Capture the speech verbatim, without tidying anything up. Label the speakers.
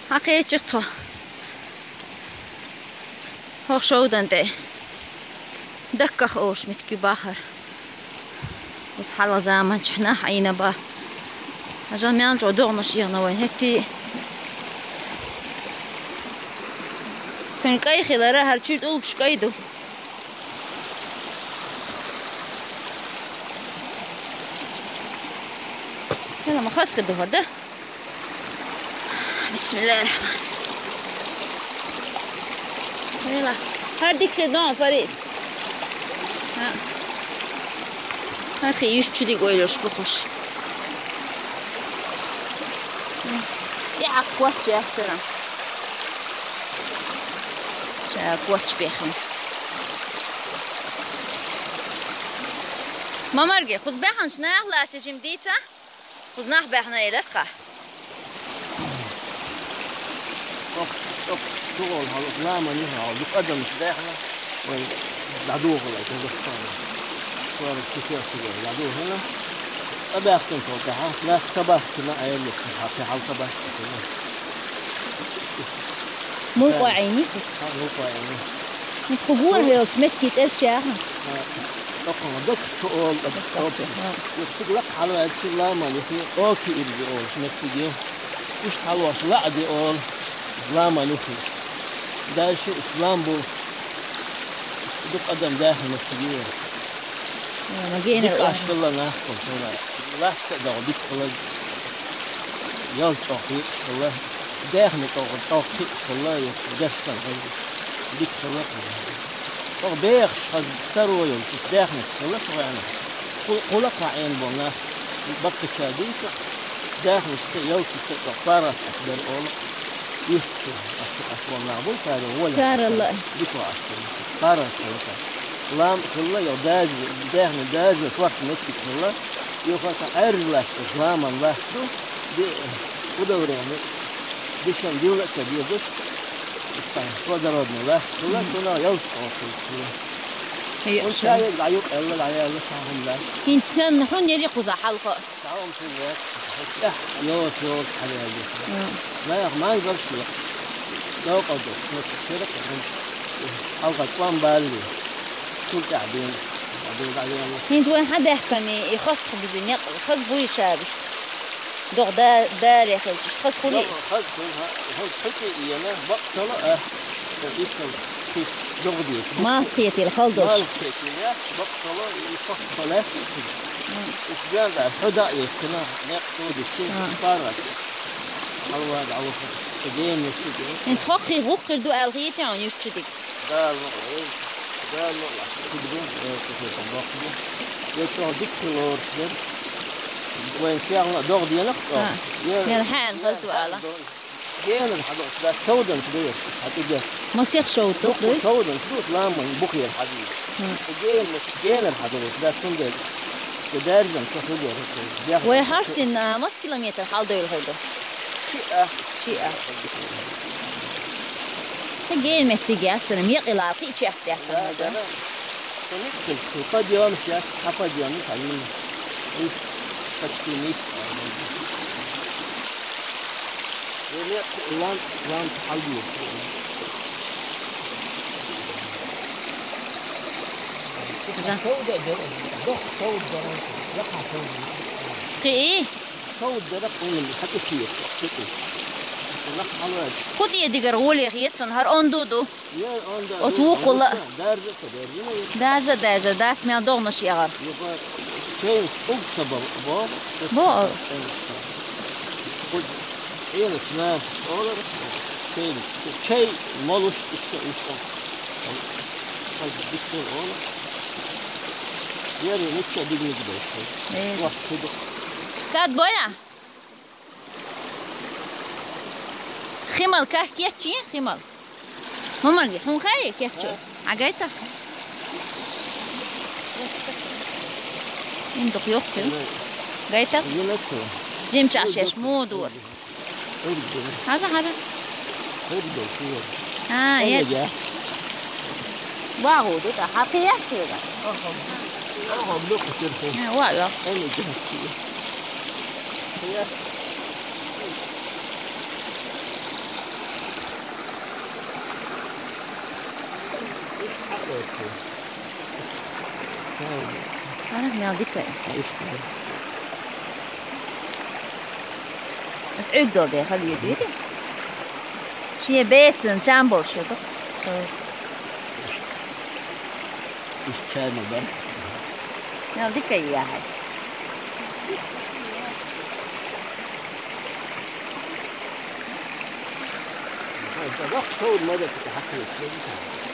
Speaker 1: حقيقة هو شودن ده دكخ اوش متكي باخر بس حلوة زمان شحنا حينا با عشان ما نرجع دوغنا شيغنا وين هكتي كان كاي خلارا هالشي تقول بش كايدو يلا ما خلاص خدو هذا بسم الله الرحمن يلا هرديك خدون فريس ها هاخي يشتري قويلوش بخش يا قواتش يا سلام شا قواتش بيخن ما مرقي خذ بيحن شناح لا تجي مديتا خذ ناح بيحنا يلقى
Speaker 2: شغل هذا لا ما نهى يقدم شداحنا والعدو ولا كذا صار كثير شغل العدو هنا أبي أختم فوقها لا تبه كنا عيل في حال تبه
Speaker 1: مو قاعيني
Speaker 2: مو قاعيني
Speaker 1: متقبور هيك متكيت أشياء
Speaker 2: طبعا دك تقول طبعا يقول لك حلوة تشيل لا ما يصير أوكي اللي يقول متكيجي مش حلوة لا دي يقول لا ما يصير ده شيء إسلام بو دك قدم داخل متكيجي
Speaker 1: ما جينا
Speaker 2: الآن دك الله نحكم شو لا تقدر دك الله يلا توقي الله داخل توقي توقي الله يجسم دك الله طب بيخ خد ثروة يوم داخل الله يعني قولك عين بنا بقى شاديك داخل يوم تقارة أقدر أقول يحكي أصلا نعبود هذا هو
Speaker 1: كار الله
Speaker 2: بيكوا أصلا قارة الله لام الله يوداج داخل داج وقت نسيت الله يوقف أرجلك إسلام الله دي ودورين ديشان ديولا كبير بس قدرنا الله الله كنا يوصل
Speaker 1: هي
Speaker 2: وشايف العيوب الله العيال لسهم الله
Speaker 1: إنسان نحن يريق ذا حلقة
Speaker 2: تعاون في الوقت إح يوص يوص حليجي ما يخ ما يقدرش يخ لو قدر نكسرك حلقة قام بالي كل تعبين تعبين تعبين
Speaker 1: هنت وين حدا يحكمي يخص بدنيا يخص بوي شابي دوغ دار دار يا أخي خص خلي
Speaker 2: خص خلها خص حكي يانا بقصلة تديشل في دغدي
Speaker 1: ما قيتي الخلدش
Speaker 2: ما قيتي يا بقصلة يفصلة إيش جاب حدا يكنا نقصد الشيء صارت الله يعوض تدين يشتري
Speaker 1: انت خاخي غوق دو الغيتي عن يشتري
Speaker 2: ده الغير ده الغير تدين كيف تبغى يشوف دكتور كده وين شغلة دوغ ديالك
Speaker 1: اه يا الحين قلت وقاله
Speaker 2: ديال الحدوث لا سودن صديق حتى
Speaker 1: ما سيخ شو تقدر
Speaker 2: سودن صديق لا من بقي الحديد ديال مش ديال الحدوث لا صندوق كدارجن كفوجه
Speaker 1: وين حارسين مس كيلومتر حال ديال هذا
Speaker 2: شيء
Speaker 1: شيء تجين متجي أصلا يقي لاقي شيء أحتاج
Speaker 2: هذا كنت قد يوم شيء حفظ يوم تعلم تكتينيس وليه لان لان حلبي
Speaker 1: في ايه؟
Speaker 2: صوت درق من حتى كثير كثير
Speaker 1: خذ يدي قرولي يا اخي نهار اندودو اتوق والله
Speaker 2: دارجه
Speaker 1: دارجه دارجه دارت ما دغنا شي غير
Speaker 2: شيء أكسب بو
Speaker 1: بو
Speaker 2: خذ إيه الاسماء أولا شيء شيء مالوش إيش إيش خذ دكتور أولا يعني نتشا دقني كده واحد كده
Speaker 1: كات بويا خمال كاه كيتشي خمال هم اللي هم خاي كيتشي عجيتك عندك يوكل جايتك جيم تعشش مو دور هذا هذا ها يا واو ده حقيقة كده
Speaker 2: اه هم لوك كتير
Speaker 1: ها واو
Speaker 2: انا جهتي هي
Speaker 1: أنا ميال ديكي
Speaker 2: ايش
Speaker 1: عقدو دي خليه ديدي شي بيتن جامبل شو ده
Speaker 2: ايش كان بقى
Speaker 1: ميال ديكي يا هاي
Speaker 2: انت ضغط صوت مدى تتحكم في